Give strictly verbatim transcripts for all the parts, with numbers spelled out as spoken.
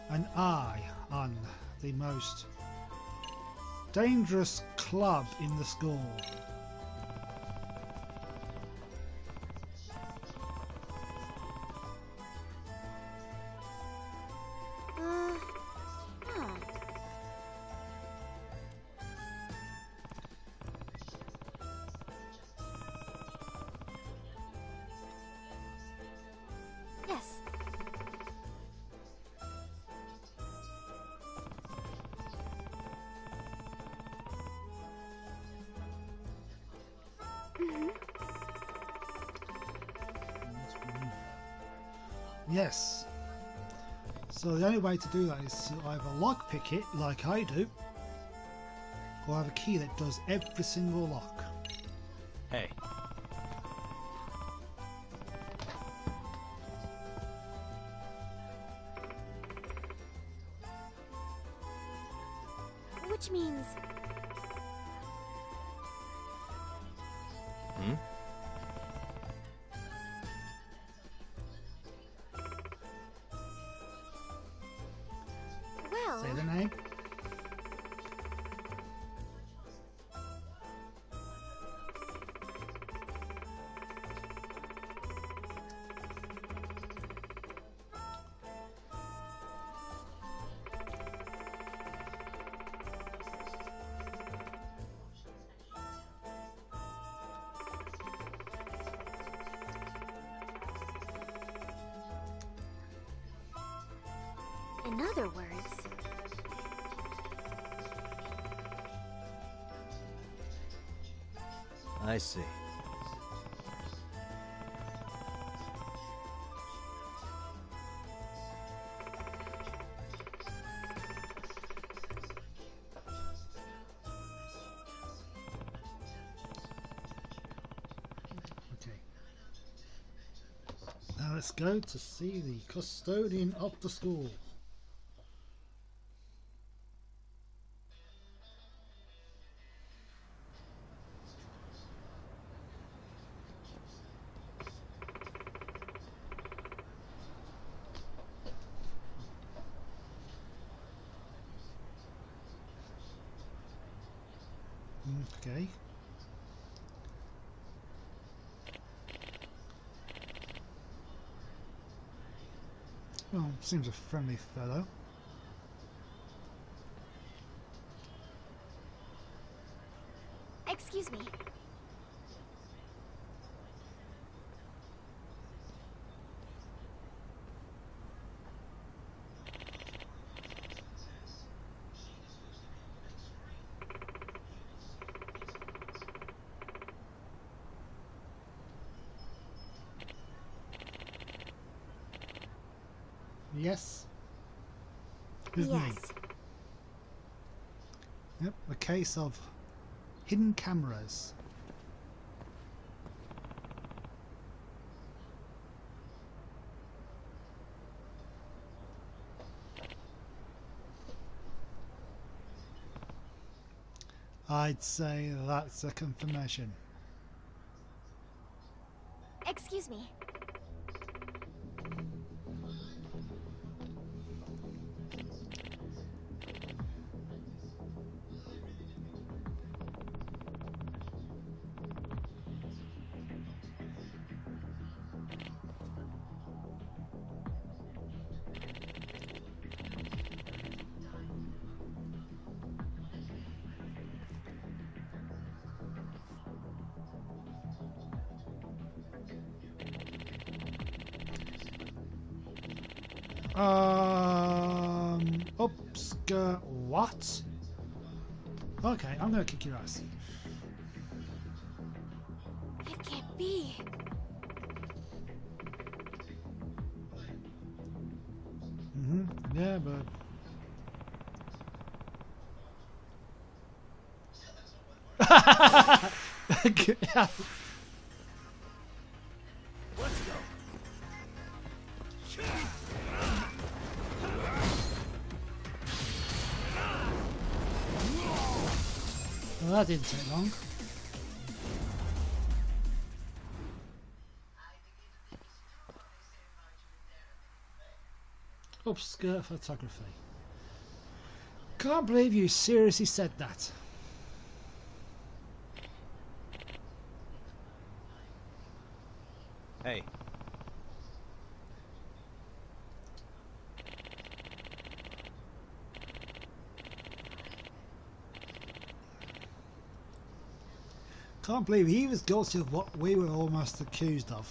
an eye on the most dangerous club in the school. Uh, huh. Yes. Mm-hmm. Yes. So the only way to do that is to either lockpick it, like I do, or have a key that does every single lock. Hey. Which means... Hmm? Well... Say the name. In other words... I see. Okay. Now let's go to see the custodian of the school. Okay. Well, seems a friendly fellow. Excuse me. Yes. His Yes. name. Yep, a case of hidden cameras. I'd say that's a confirmation. Excuse me. Um, obscure what? Okay, I'm gonna kick your ass. It can't be. Mm-hmm. Yeah, but Let's go. well, that didn't take long. Upskirt photography. Can't believe you seriously said that. Hey. Can't believe he was guilty of what we were almost accused of.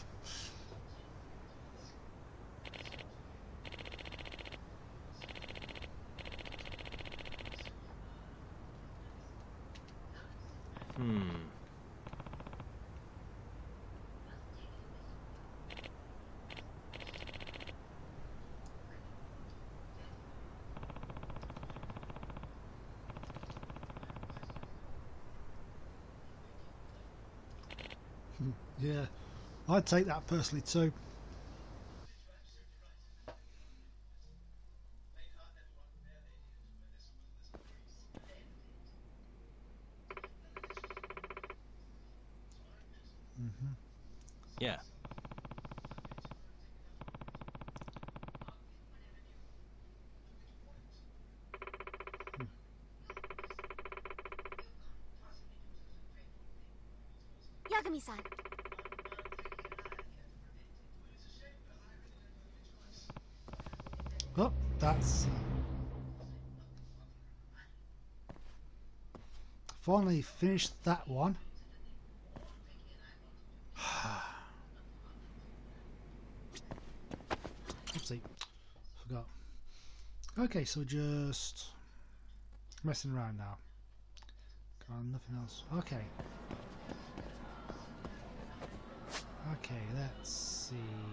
Hmm. Yeah, I'd take that personally too. Mm-hmm. Yeah. Yagami-san. Oh, that's uh, finally finished that one. Oopsie, forgot. Okay, so just messing around now. Got nothing else. Okay. Okay, let's see.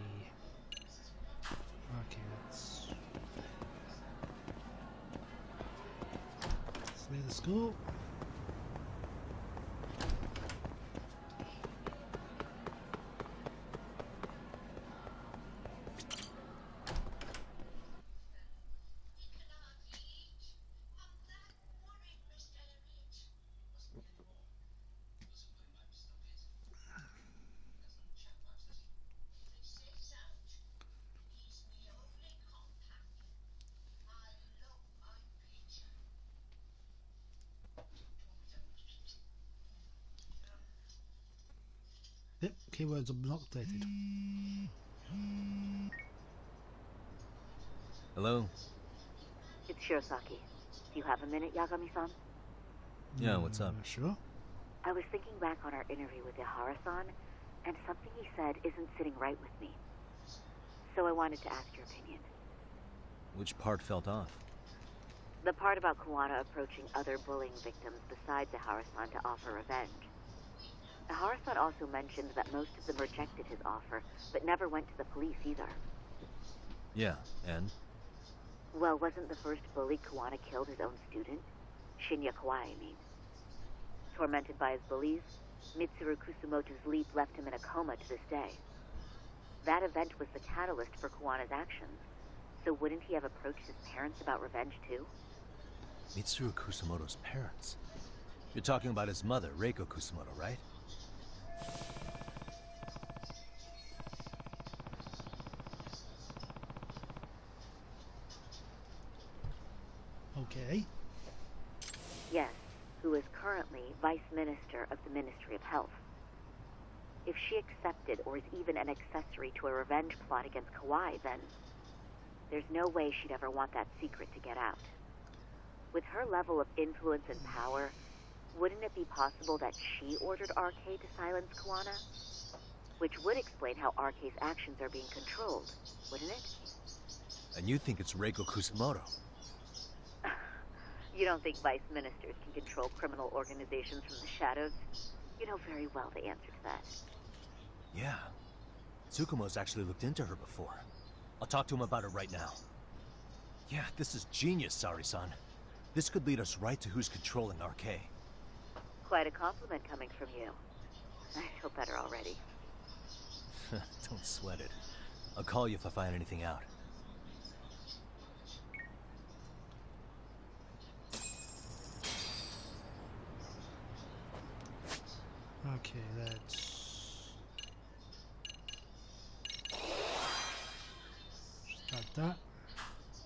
Okay, let's let's leave the school. Yep, keywords are not updated. Hello? It's Shirosaki. Do you have a minute, Yagami-san? Yeah, what's up? Uh, sure. I was thinking back on our interview with Ihara-san, and something he said isn't sitting right with me. So I wanted to ask your opinion. Which part felt off? The part about Kuwana approaching other bullying victims besides Ihara-san to offer revenge. Ihara-san also mentioned that most of them rejected his offer, but never went to the police either. Yeah, and? Well, wasn't the first bully Kuwana killed his own student? Shinya Kawai, I mean. Tormented by his bullies, Mitsuru Kusumoto's leap left him in a coma to this day. That event was the catalyst for Kuwana's actions, so wouldn't he have approached his parents about revenge too? Mitsuru Kusumoto's parents? You're talking about his mother, Reiko Kusumoto, right? Okay. Yes, who is currently Vice Minister of the Ministry of Health. If she accepted or is even an accessory to a revenge plot against Kawai, then there's no way she'd ever want that secret to get out. With her level of influence and power, wouldn't it be possible that she ordered R K to silence Kuwana? Which would explain how R K's actions are being controlled, wouldn't it? And you think it's Reiko Kusumoto? You don't think vice ministers can control criminal organizations from the shadows? You know very well the answer to that. Yeah. Tsukumo's actually looked into her before. I'll talk to him about it right now. Yeah, this is genius, Sari-san. This could lead us right to who's controlling R K. Quite a compliment coming from you. I feel better already. Don't sweat it. I'll call you if I find anything out. Okay, let's start that.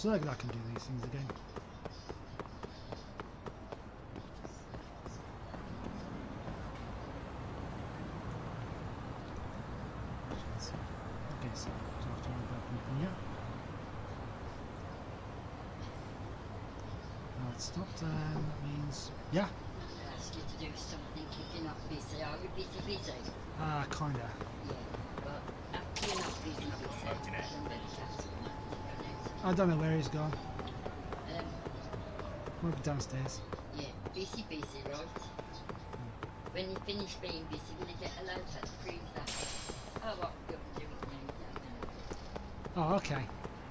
so that I can do these things again. Okay, so I have to worry about anything yet. Now it's stopped, and that means yeah. Ask you to do something if you're not busy. Are you busy, busy? Ah, uh, kinda. Yeah, but after you're not busy, busy, then that's I don't know where he's gone. Um, Might be downstairs. yeah, busy, busy, right? When you finish being busy, will you get a letter to prove that? Oh, what you're doing now, Oh, okay.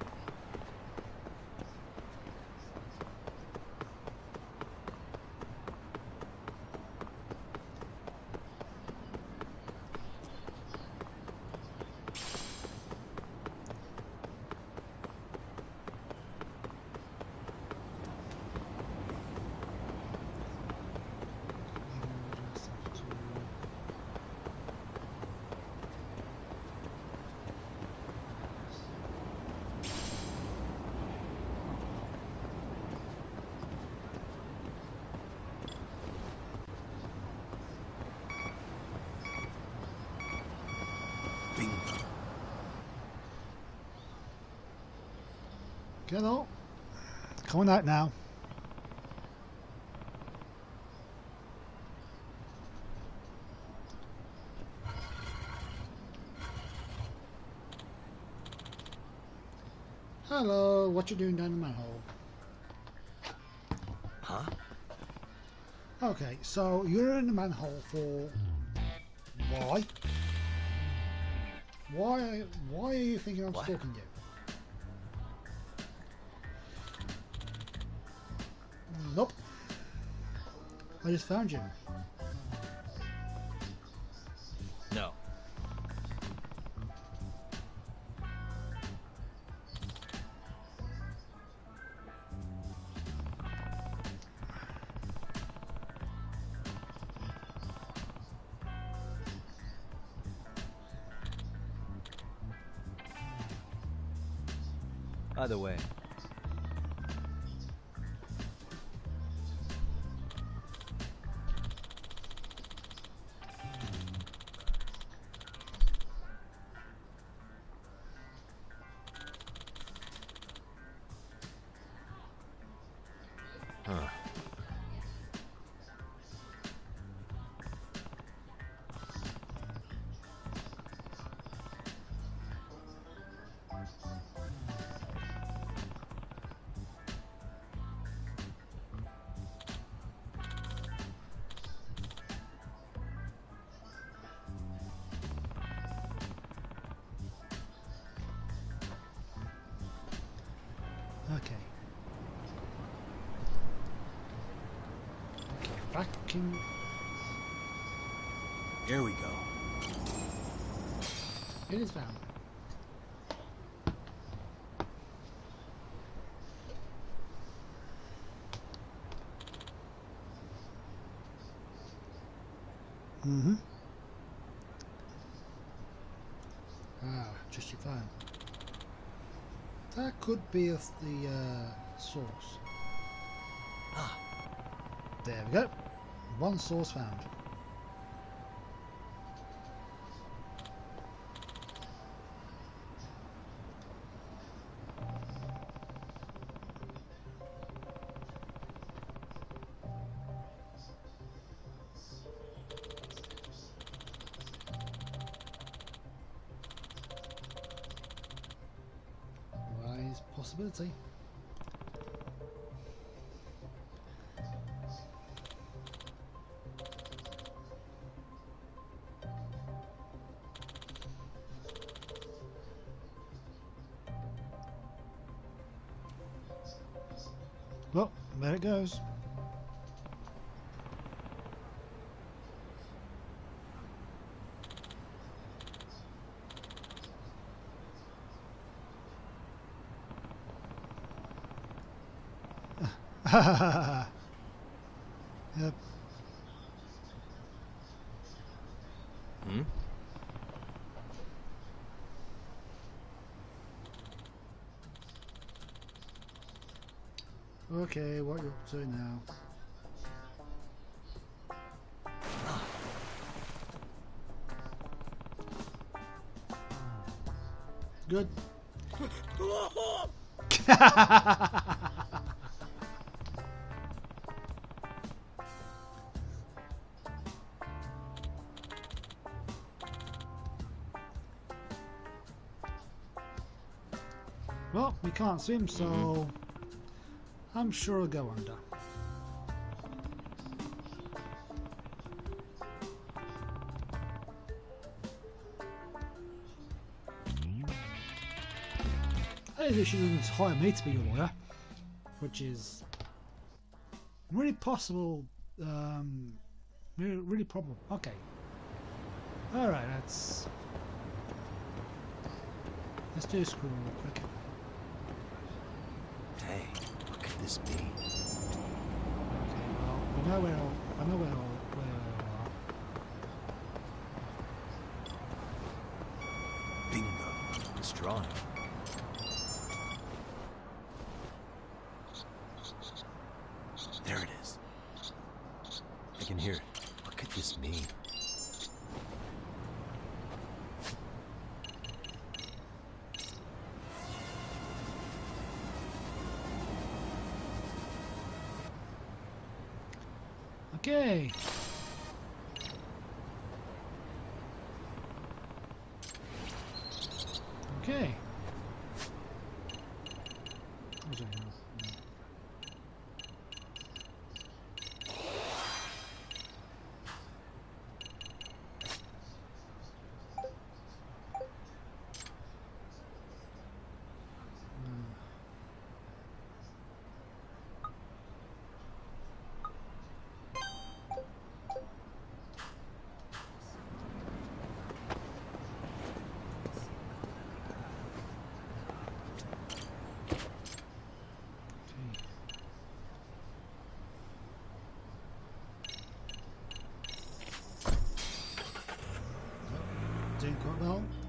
Get on. Coming out now. Hello, what you doing down the manhole? Huh? Okay, so you're in the manhole for why? Why? Why are you thinking I'm What? stalking you? Nope. I just found you. No. Either way. Huh. Okay. Okay, back in. Here we go. It is found. Mm-hmm. Ah, just your phone. That could be of the uh, source. Ah. There we go. One source found. Wise possibility. Well, there it goes. Yep. Hmm? Okay, what are you up to now? Good. Well, we can't swim, so mm-hmm. I'm sure I'll go under. I think she doesn't hire me to be a lawyer, which is really possible, um, really, really probable. Okay. Alright, let's, let's do a screw real quick. Hey, what could this be? Okay, well, we know where all, I know where all, where all are. Bingo. It's drawing. There it is. I can hear it. What could this mean? Okay. Okay. Where's it now? Doing quite well.